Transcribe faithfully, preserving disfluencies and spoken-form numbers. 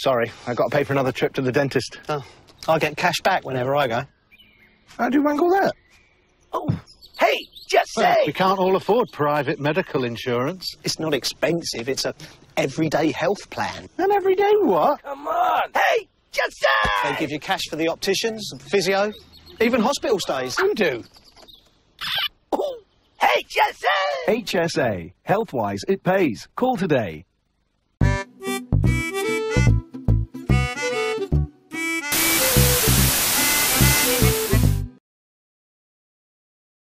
sorry. I've got to pay for another trip to the dentist. Oh, I get cash back whenever I go. How do you wrangle that? Oh, hey, just Well, say! we can't all afford private medical insurance. It's not expensive, it's a everyday health plan. An everyday what? Come on! Hey, just say! They give you cash for the opticians, physio, even hospital stays. You do. Oh, hey, just say! H S A. Health-wise, it pays. Call today.